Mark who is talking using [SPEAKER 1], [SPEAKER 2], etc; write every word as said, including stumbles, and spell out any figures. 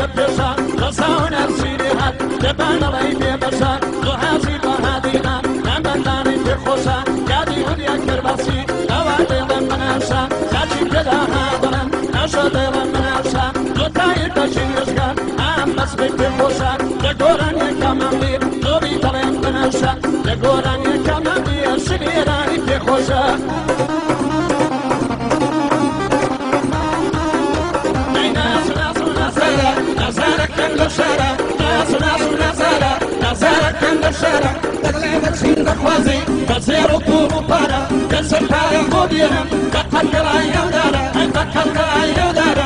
[SPEAKER 1] بپیشا رسان ارسیری هد دبان لای بپیشا دو هزی با هدینا نمدانی بخوشا یادی هدیه کرباسی نوادی لمناشا کاچی کدا هادرن نشده لمناشا دو تای کشیشگان هم بس بپیشا دگوران یکمامی دوبی تلم بناشا دگوران یکمامی شمیرانی بخوشا نزارك عند الشارع ناس ناس نزارة نزارك عند الشارع تغليبك سين خوازي تزير طول وطارة تنسى الحالة مديرة تقلق العيودارة تقلق العيودارة